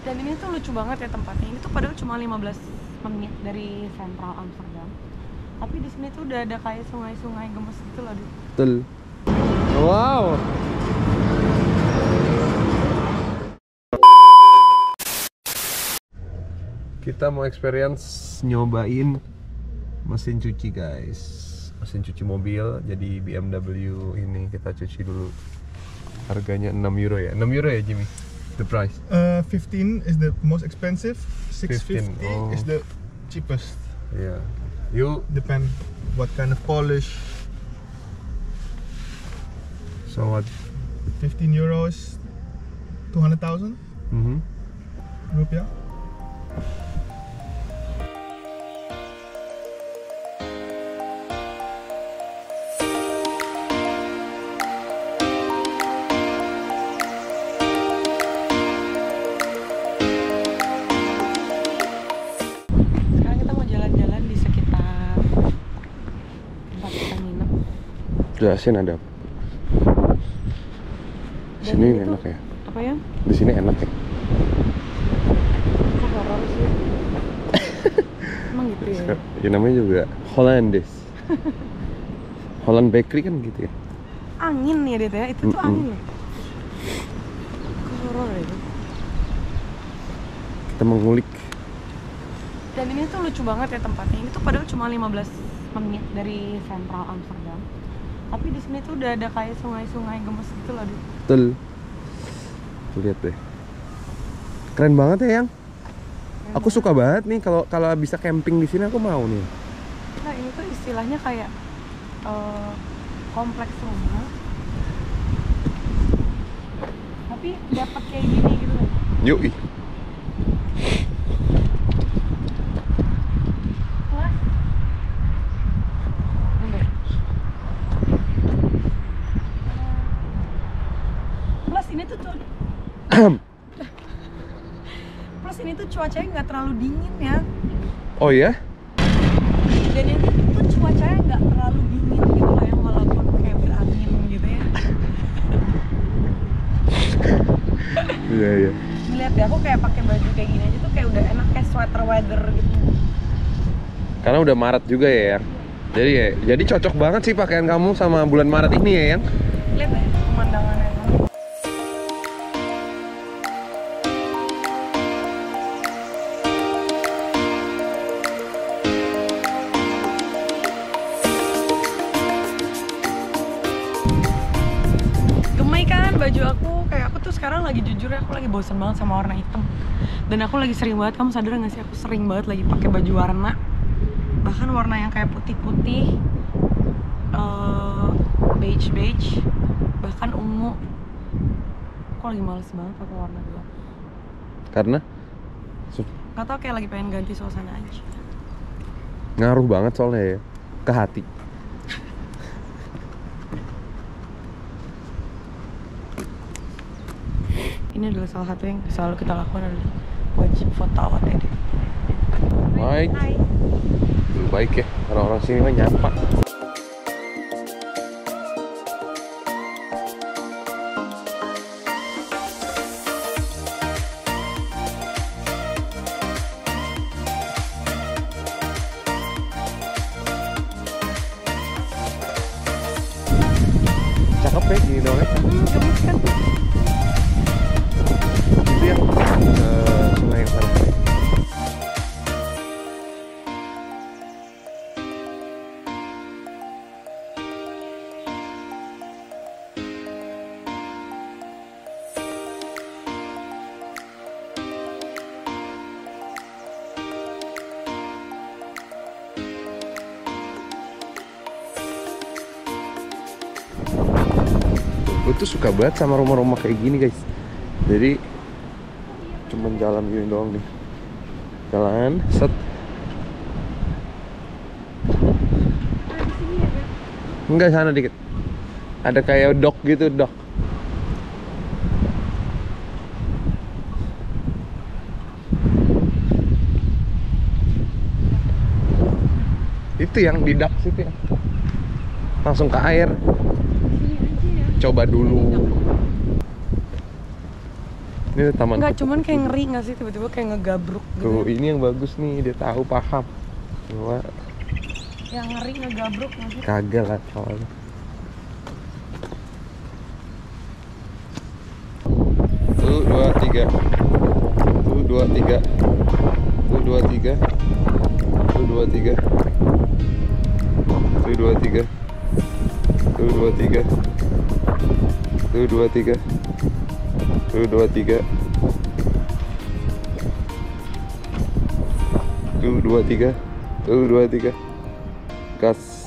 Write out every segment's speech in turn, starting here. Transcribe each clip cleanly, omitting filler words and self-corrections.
Dan ini tuh lucu banget ya tempatnya. Ini tuh padahal cuma 15 menit dari sentral Amsterdam. Tapi di sini tuh udah ada kayak sungai-sungai gemes gitu loh. Betul. Wow. Kita mau experience nyobain mesin cuci, guys. Mesin cuci mobil. Jadi BMW ini kita cuci dulu. Harganya 6 euro ya. 6 euro ya, Jimmy? The price? 15 is the most expensive. 650 15, is the cheapest. Yeah. You Depend what kind of polish. so what? 15 euros, 200,000 rupiah. Sekarang kita mau jalan-jalan di sekitar tempat kita nginep. Jelasin ada. Di Dan sini ini tuh- enak ya. Apa ya? Di sini enak ya. Kok horor sih? Emang gitu ya? Ya namanya juga Hollandaise. Holland Bakery kan gitu ya. Angin ya Dit ya? Itu tuh angin ya? Kok horor ya? Kita mengulik. Dan ini tuh lucu banget ya tempatnya. Ini tuh padahal cuma 15 menit dari sentral Amsterdam. Tapi di sini tuh udah ada kayak sungai-sungai gemes gitu loh. Betul. Tuh, lihat deh. Keren banget ya, Yang. Aku suka banget nih kalau bisa camping di sini, aku mau nih. Nah ini tuh istilahnya kayak kompleks rumah. Tapi dapat kayak gini gitu loh. Yuk. Plus, bentar. Plus ini tuh Plus ini tuh cuacanya nggak terlalu dingin ya. Oh ya? Dan ini tuh cuacanya nggak terlalu dingin gitu loh, yang walaupun kayak berangin gitu ya. Iya, iya. Lihat deh, aku kayak pakai baju kayak gini aja tuh kayak udah enak, kayak sweater weather gitu. Karena udah Maret juga ya, Yang. Jadi cocok banget sih pakaian kamu sama bulan Maret ini ya, Yang. Lihat deh pemandangannya. Gemai kan baju aku, kayak aku tuh sekarang lagi jujur ya, aku lagi bosen banget sama warna hitam. Dan aku lagi sering banget, kamu sadar gak sih, aku sering banget lagi pakai baju warna, bahkan warna yang kayak putih-putih, beige, bahkan ungu. Aku lagi males banget pakai warna gelap. Karena Gak tau, kayak lagi pengen ganti suasana aja. ngaruh banget soalnya ya ke hati. Ini adalah salah satu yang selalu kita lakukan, adalah wajib foto awal edit. Baik. Hai. Baik ya, orang-orang sini mah nyapa. Cakep ya gini doang ya. Gemes kan? Itu yang sungai yang sana. Gue tuh suka banget sama rumah-rumah kayak gini, guys. Jadi cuman jalan gini doang nih. Jalan, set. Di sini ya, Beb? Enggak, sana dikit. Ada kayak dock gitu, dock. Itu yang di dock situ ya. Langsung ke air. Sini aja ya. Coba dulu. Ini taman. Enggak, cuman kayak ngeri nggak sih tiba-tiba kayak ngegabruk gitu. Tuh, ini yang bagus nih, dia tahu paham. Bahwa Yang ngeri ngegabruk nggak sih? kagak lah kawan. Tuh 2 3. Tuh 2 3. Tuh 2 3. Tuh 2 3. Tuh 2 3. Tuh 2 3. Tuh 2 3. Tuh 2 3. Tuh 2 3. Tuh 2 3. Gas.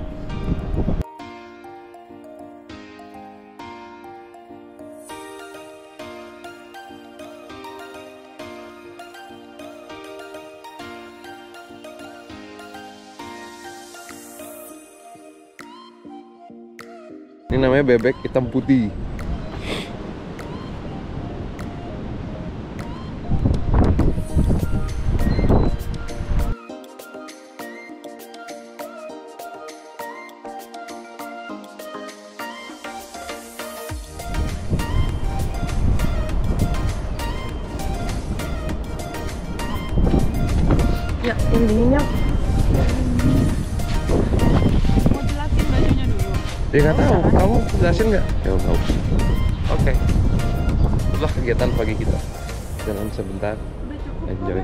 Ini namanya bebek hitam putih. Ya, yang dinginnya. Mau jelasin bajunya dulu. Ya nggak tahu, kamu jelasin nggak? Ya nggak usah. Oke. Itulah kegiatan pagi kita. Jalan sebentar, Udah cukup. enjoy.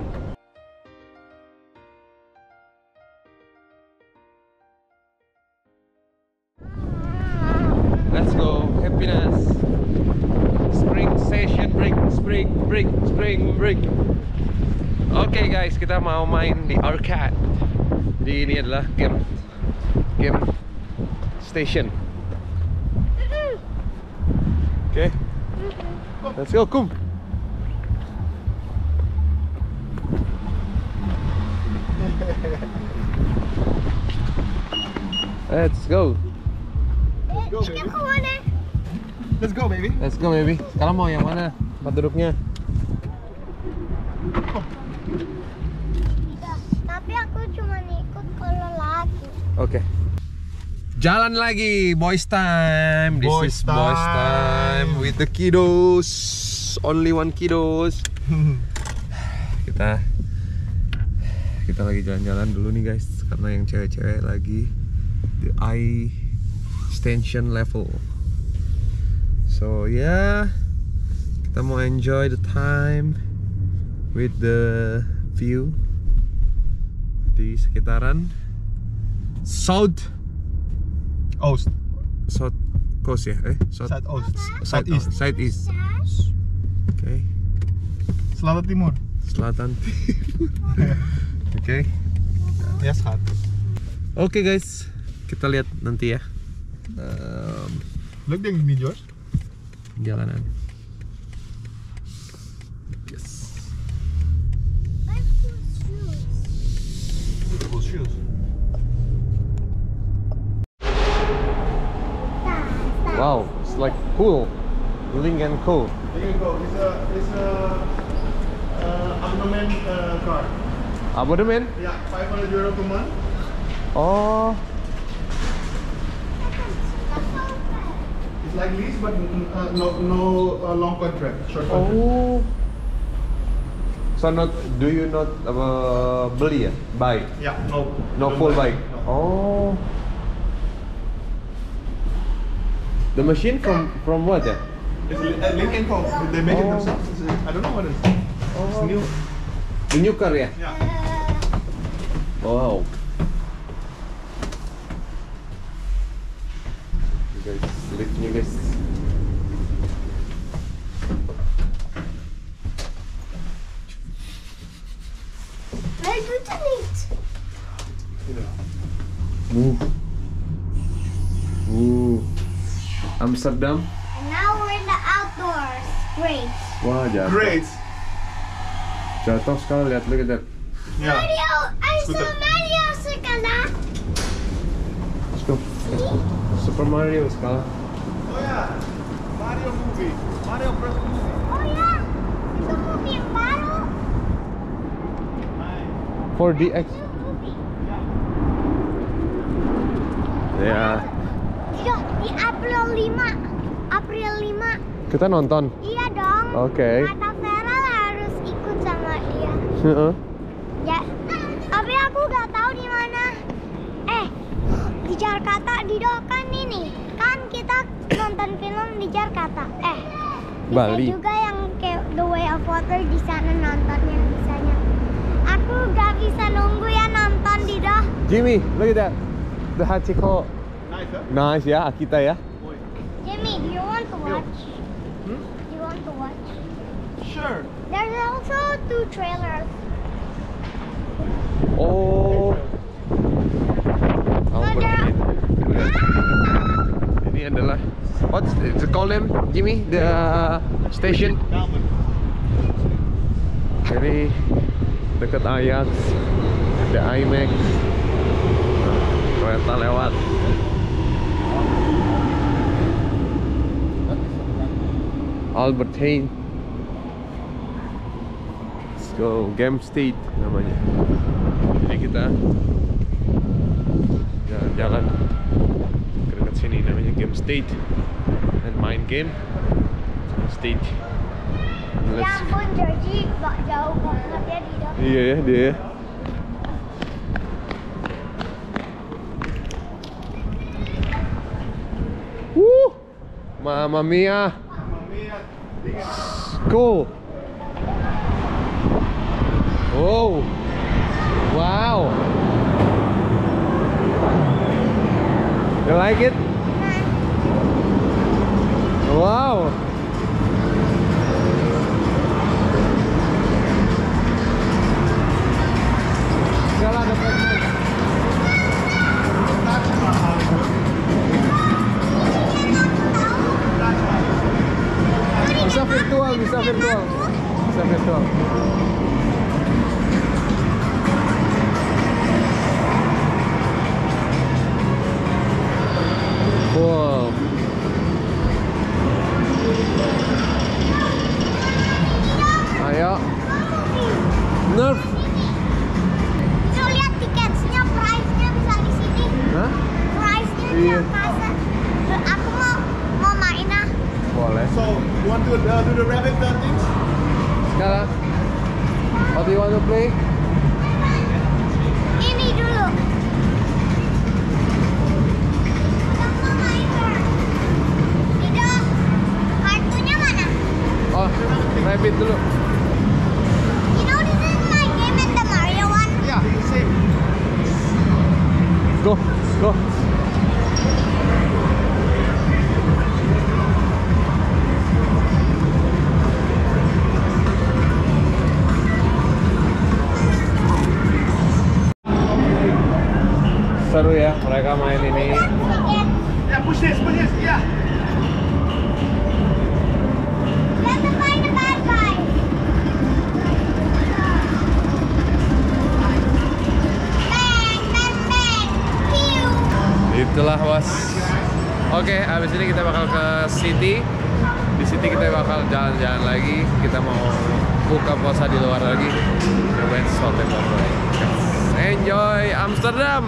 Let's go, happiness. Spring session break, spring break. Oke guys, kita mau main di arcade. Jadi ini adalah game station. Oke, let's go, Kum. Let's go. Let's go, baby. Let's go, baby. Sekarang mau yang mana? Tempat duduknya. Tapi aku cuma ikut kalau lagi. Oke. Jalan lagi, boys time. This Boys is boys time time. with the kiddos. Only one kiddos. Kita lagi jalan-jalan dulu nih guys, karena yang cewek-cewek lagi the eye extension level. So yeah, kita mau enjoy the time with the view di sekitaran South Oost. Coast ya? Southeast. Southeast. Oke. Selatan Timur. Selatan Timur. Oke. Yes, hot. Oke guys, kita lihat nanti ya Look yang ini, Josh. jalanan. Yes. Beautiful shoes. Wow, it's like cool. Link and Co. There you go. It's a abdomen card. Abonemen? Yeah, 500 euro per month. Oh, It's like lease, but no long contract, short contract. oh. So do you not beli ya? Buy? Yeah, no. No don't full buy. bike. No. Oh. The machine from what ya? It's Link and Co. They make it Oh. themselves. I don't know what it is. It's new. The new car ya? Yeah. Wow. Guys, liftnya guys. Wij doen het niet. Amsterdam. And now we're in the outdoors. Great. Wah, jatuh. Great. Jatuh sekali, lihat, look at that. Yeah. Mario, I saw Scooter. Mario sekarang. Let's go. Super Mario skala. Oh yeah. Mario movie. Mario Bros movie. Oh ya, itu movie yang baru. 4DX. Itu movie. Ya, Iya, di April 5. April 5. kita nonton. Iya dong. Oke. Ada Ya, tapi aku nggak tahu di mana. Di Jakarta, di Dokan ini. Kan kita nonton film di Jakarta. Bali. Bisa juga yang kayak The Way of Water di sana nontonnya bisanya. Aku nggak bisa nunggu ya nonton di Doh. Jimmy, look at that. The Hachiko. Nice, huh? Nice ya, Akita ya. Jimmy, do you want to watch? Do you want to watch? Sure. There's also 2 trailers. Oh. Ada. Ini adalah what's it called them, Jimmy? The station. Jadi dekat Ajax, ada IMAX. Kereta lewat. Albert Heijn. Let's go, Game State namanya. Jadi kita jalan-jalan ke dekat sini, namanya Game State, dan main game State. Ya ampun, Georgie, jauh banget ya di Doh. Iya ya dia. Mamma mia. Cool. Oh. Wow. You like it? Wow. Segala ada Batman. Bisa virtual, bisa virtual. Bisa virtual. Wow. Ayo. Nerf. Lu lihat tiketnya, price-nya bisa di sini. Hah? Price-nya Iya. bisa kasar. Aku mau main ah. Boleh. So, you want to do the rabbit things? Sekarang. What do you want to play? Ini dulu. Aku mau main first. Tidak. Kartunya mana? Oh, rabbit dulu. You know this is my game and the Mario one. Yeah, same. Go, go. Seru ya mereka main ini. Yeah, push this, yeah. Let's find the bad guy. Bang, bang, bang. Pew. Itulah was. Oke, abis ini kita bakal ke city. Di city kita bakal jalan-jalan lagi. Kita mau buka puasa di luar lagi. Cobain sesuatu yang baru lagi. Enjoy Amsterdam.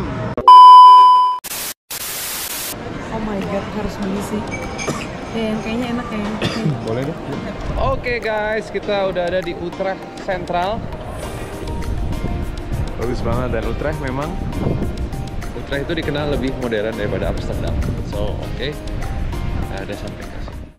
Oh my god, harus beli sih. Ya, yang kayaknya enak ya. Boleh deh. Oke guys, kita udah ada di Utrecht Central. Bagus banget, dan Utrecht memang Utrecht itu dikenal lebih modern daripada Amsterdam. So oke, ada sampai